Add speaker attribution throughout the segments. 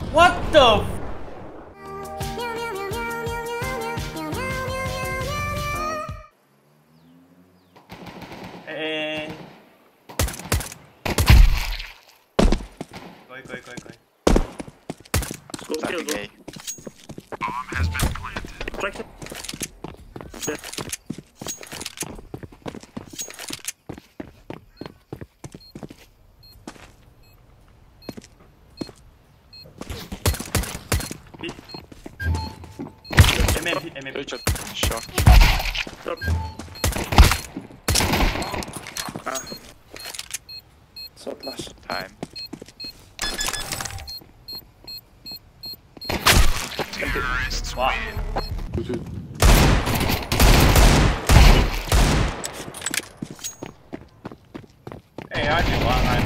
Speaker 1: What the？ 可以。
Speaker 2: Planting A.
Speaker 3: Bomb has been planted.
Speaker 1: MM.
Speaker 2: Richard, short.
Speaker 4: So flash.
Speaker 2: Time.
Speaker 3: Terrorists
Speaker 1: Wow.
Speaker 3: win.
Speaker 1: 哎，阿九安。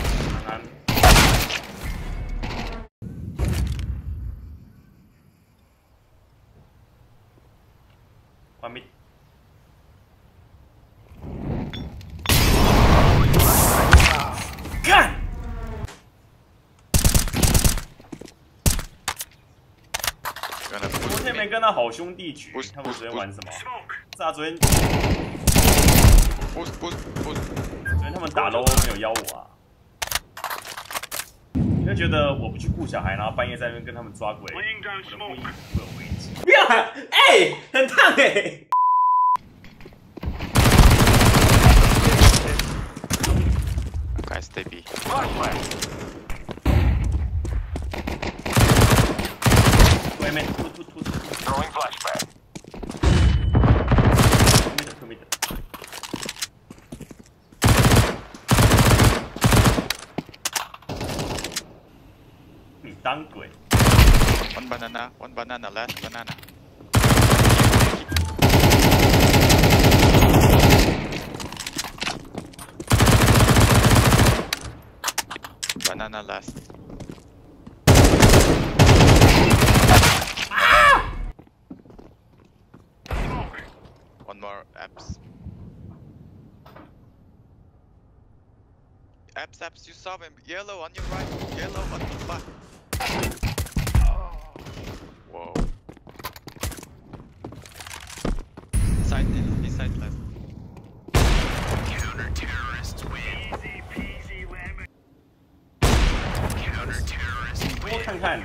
Speaker 1: 关闭。干！昨天没跟他好兄弟局，他们昨天玩什么？是啊，昨天他们打 low 没有邀我啊。你会觉得我不去顾小孩，然后半夜在那边跟他们抓鬼，我的故意会有危机。不要喊，哎，很烫哎。
Speaker 2: Guys, stay B.
Speaker 1: Wait a minute, two.
Speaker 3: Throwing flashback.
Speaker 1: 2 meter. 你当鬼
Speaker 2: One banana, last banana. Banana last. One more apps. Apps, you saw him. Yellow on your right. Yellow on your left. Whoa. Side left.
Speaker 3: Counter-terrorists win. Easy peasy lemon. Counter-terrorists
Speaker 1: 多看看。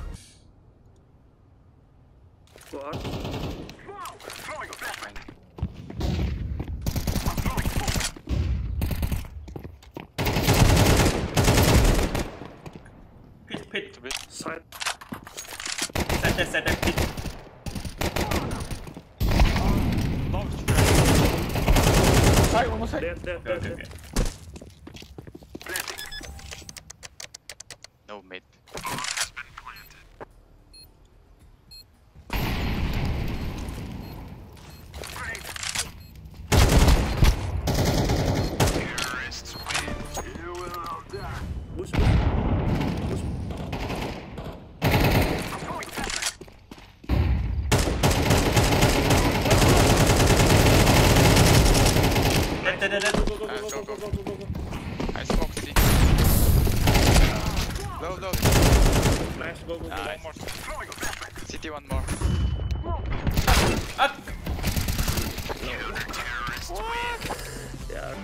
Speaker 4: What?
Speaker 3: Throwing a flashback.
Speaker 1: Pit.
Speaker 4: Side.
Speaker 1: Set that pit.
Speaker 2: Side, one more side.
Speaker 4: Dead.
Speaker 1: Okay.
Speaker 3: Planting.
Speaker 2: No mid.
Speaker 3: Bomb has been planted. Terrorists win. You will all die.
Speaker 4: Push.
Speaker 3: I'm throwing flashback.
Speaker 1: Dead.
Speaker 2: Go. I smoke C. Low.
Speaker 4: Nice, go.
Speaker 2: Nice.
Speaker 3: Throwing a flashback.
Speaker 2: City one more.
Speaker 1: Ah!
Speaker 3: Counter-terrorists win.
Speaker 4: Yeah.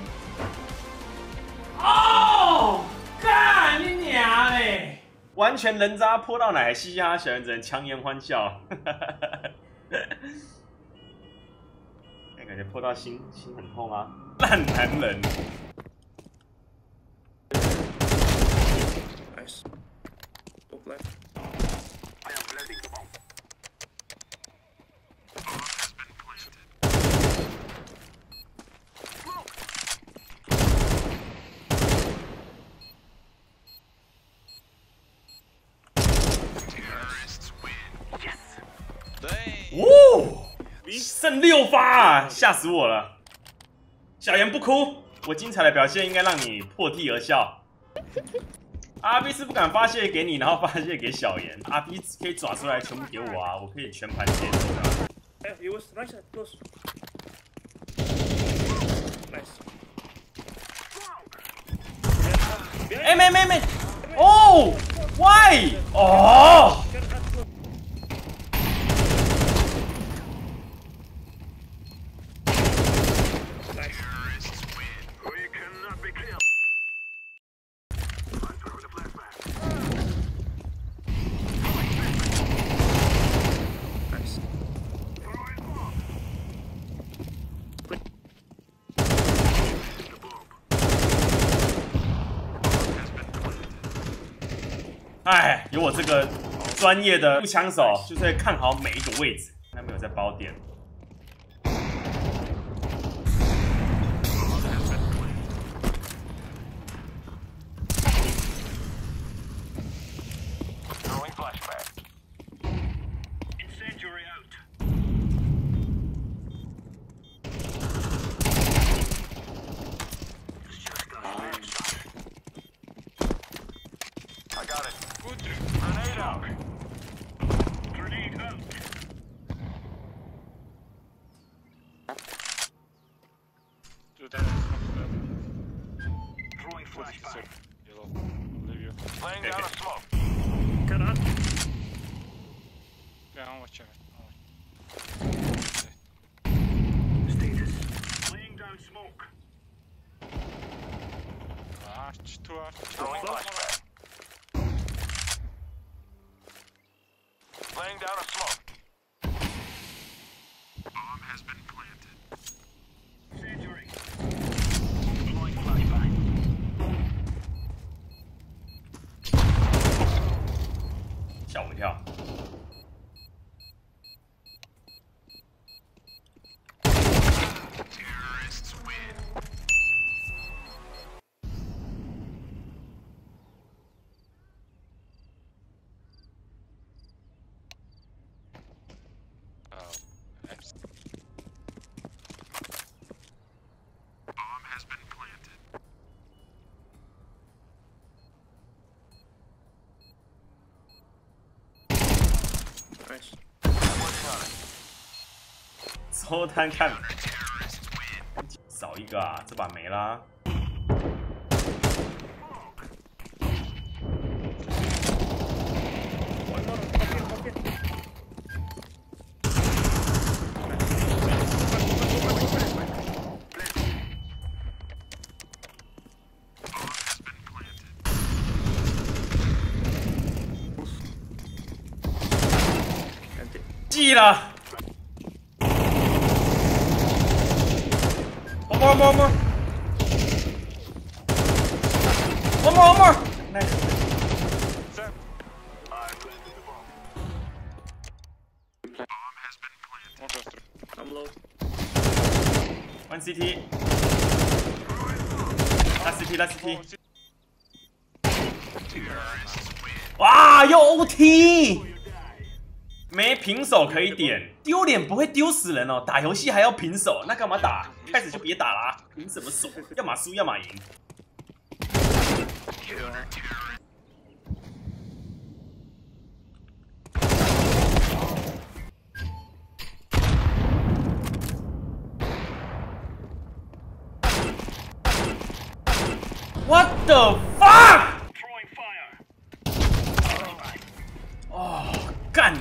Speaker 1: 哦，干你娘嘞！完全人渣泼到奶，嘻嘻哈哈，小人只能强颜欢笑。感觉泼到心很痛啊！烂男人。
Speaker 4: Nice. Top left.
Speaker 3: I am planting the bomb. Bomb has been planted. Smoke. Terrorists win. Yes.
Speaker 2: Dang.
Speaker 1: 哦，剩6发啊，吓死我了！小妍不哭，我精彩的表现应该让你破涕而笑。RB 是不敢发泄给你，然后发泄给小妍。RB 可以抓出来全部给我啊，我可以全盘接受的。
Speaker 4: Yeah, he was nice and close. Nice.
Speaker 1: 哎，没，哦， Why？ 哦，
Speaker 4: Get up close. Nice.
Speaker 3: Terrorists win. We cannot be killed. I'm throwing a flashback.
Speaker 4: Nice.
Speaker 3: Throwing bomb.
Speaker 4: Quick.
Speaker 3: The bomb. Bomb has been planted.
Speaker 1: 哎，有我这个专业的步枪手，就是会看好每一个位置。他没有在包点。
Speaker 3: Bomb has been planted. Throwing flashback. Incendiary out. This just got started. I got it. Grenade out. Grenade out. Throwing flashback.
Speaker 5: Yellow. Leave you.
Speaker 3: Laying down a smoke.
Speaker 4: Get up.
Speaker 5: Yeah, I'm watching it.
Speaker 3: Status. Laying down smoke.
Speaker 5: Arch, two arch.
Speaker 3: Throwing flashback. Laying down a smoke. Bomb has been planted. Incendiary. Deploying flashback.
Speaker 1: 吓我一跳。
Speaker 3: Terrorists win. Bomb has been planted.
Speaker 4: Nice.
Speaker 3: Working on it.
Speaker 1: 抽单看，
Speaker 3: Terrorists win.
Speaker 1: 少一个啊，这把没啦。
Speaker 4: One more. Up here.
Speaker 3: Bomb has been planted.
Speaker 1: 记了。One more. Nice.
Speaker 3: I planted the bomb. Bomb has been planted.
Speaker 5: One close through.
Speaker 4: I'm low.
Speaker 1: One CT. Last CT.
Speaker 3: Terrorists win.
Speaker 1: 哇，又 OT。
Speaker 3: You die.
Speaker 1: 没平手可以点，丢脸不会丢死人哦。打游戏还要平手，那干嘛打？开始就别打啦，平什么手？要么输，要么赢。
Speaker 3: Counter terrorist.
Speaker 1: What the fuck？
Speaker 3: Throwing fire.
Speaker 1: 哦，干！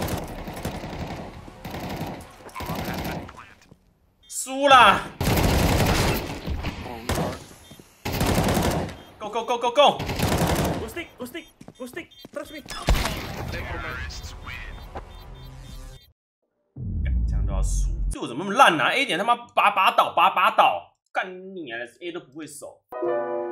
Speaker 3: Bomb has been planted.
Speaker 1: 输啦 ！Go go go go go！
Speaker 4: Go stick. Go stick. Go stick. Trust me.
Speaker 3: Terrorists win.
Speaker 1: 干这样都要输，这我怎么那么烂啊？A 点他妈把倒，干你啊！A 都不会守。